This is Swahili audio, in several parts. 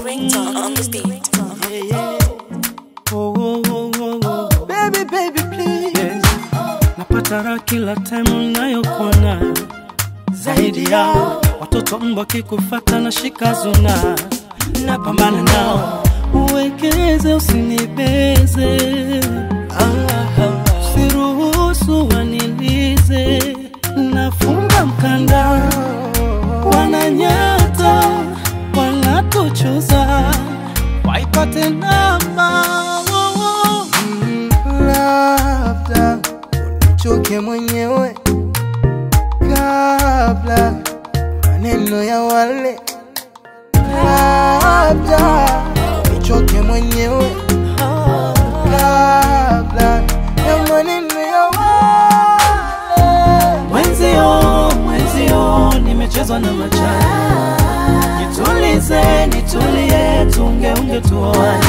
ringtone on this beat. Yeah, yeah. Oh, oh, oh, oh, oh. Baby, baby, please. Yes. Napata raha kila time unayokuona. Zaidi yao watoto mbwa kikufuata na shikazuna. Napambana nao, uwekeze usinibeze. Usiruhusu wanilize. Nafunga mkanda, wananyata, wanatuchuza, waipate namba. Labda unichoke mwenyewe kabla maneno ya wale. Labda unichoke mwenyewe kabla ya maneno ya wale. Mwenzio, nimechezwa na machani. Nitulize, nitulie, tunge tuoane.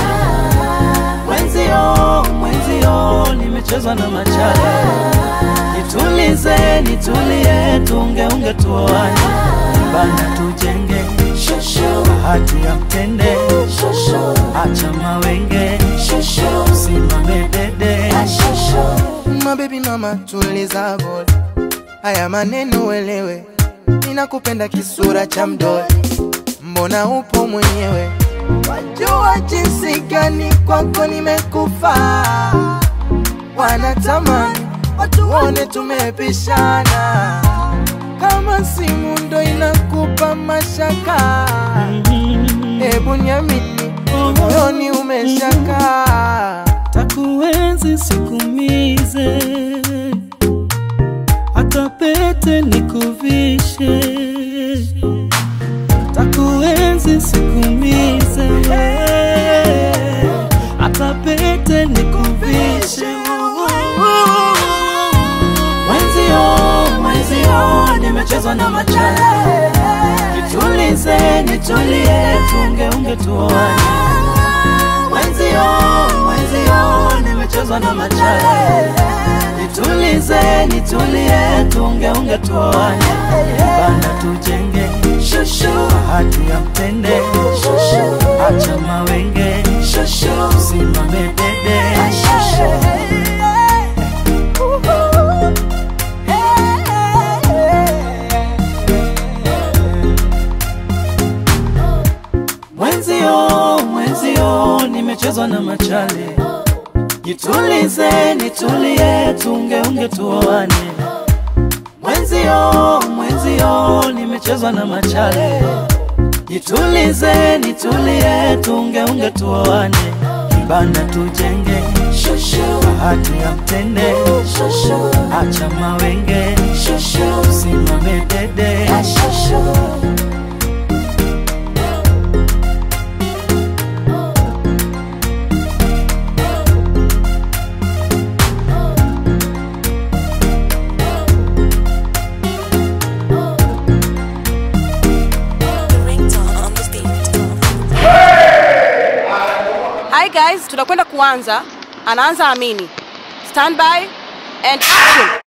Mwenzio, nimechezwa na machani. Nitulize, nitulie, tunge tuoane. Bana tujenge, bahati ya mtende. Acha mawenge, simame dede. My baby mama tuliza bol, haya maneno uelewe. Ninakupenda kisura cha mdoli, mbona upo mwenyewe? Wajua jinsi gani kwako nimekufa. Wanatamani watu waone tumepishana, kama simu ndo inakupa mashaka. Hebu niamini, moyoni umeshaka. Takuenzi sikumize, hata pete nikuvishe. Takuenzi sikumize, hata pete nikuvishe. Mwenzio, nimechezwa na machani. Nitulize, nitulie, tunge tuoane. Mwenzio, nimechezwa na machani. Nitulize, nitulie, tunge tuoane. Bana tujenge, bahati ya mtende. Acha mawenge, simame dede. Mwenzio, nimechezwa na machale. Nitulize, nitulie, tunge tuoane. Mwenzio, nimechezwa na machale. Nitulize, nitulie, tunge tuoane. Bana tujenge, bahati ya mtende. Acha mawenge, simame dede. Hi guys, tunakwenda kuanza. Anaanza Amini. Stand by and action.